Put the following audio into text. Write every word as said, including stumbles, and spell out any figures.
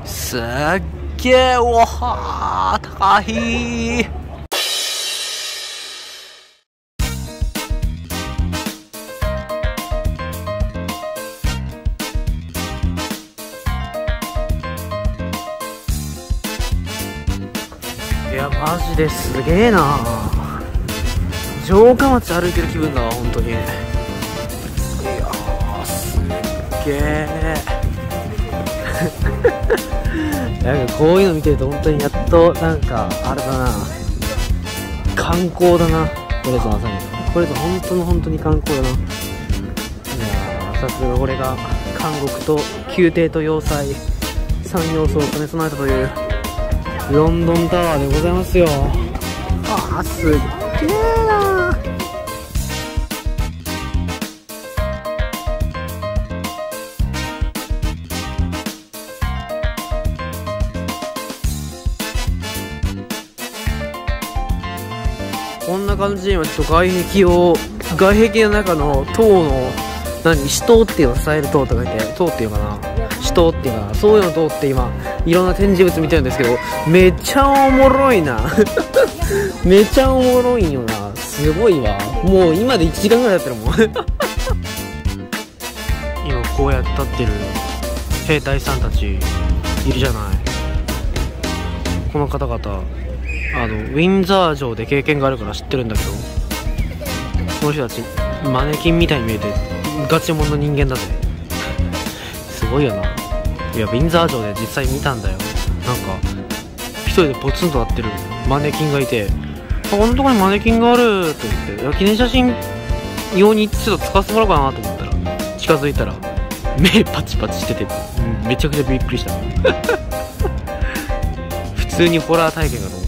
すっげえ、おはー高い。いやマジですげえな。城下町歩いてる気分だわ本当に。いやーすっげえなんかこういうの見てると本当にやっとなんかあれだな、観光だな。これぞまさにこれぞ本当の本当に観光だな。いやーさすがこれが監獄と宮廷と要塞さん要素を兼ね備えたというロンドンタワーでございますよ。あーすっげえな。こんな感じで今ちょっと外壁を外壁の中の塔の何主塔っていうのを伝える塔とか言って塔っていうかな主塔っていうかな、そういうの塔って今いろんな展示物見てるんですけど、めっちゃおもろいなめちゃおもろいんよな。すごいわ。もう今でいちじかんぐらいやってるもん今こうやって立ってる兵隊さんたちいるじゃない。この方々あのウィンザー城で経験があるから知ってるんだけど、この人たちマネキンみたいに見えてガチモンの人間だぜすごいよな。いやウィンザー城で実際見たんだよ。なんか一人でポツンとなってるマネキンがいて、あこのとこにマネキンがあると思って、いや記念写真用にちょっと使わせてもらおうかなと思ったら、近づいたら目パチパチしててめちゃくちゃびっくりした普通にホラー体験かと思った。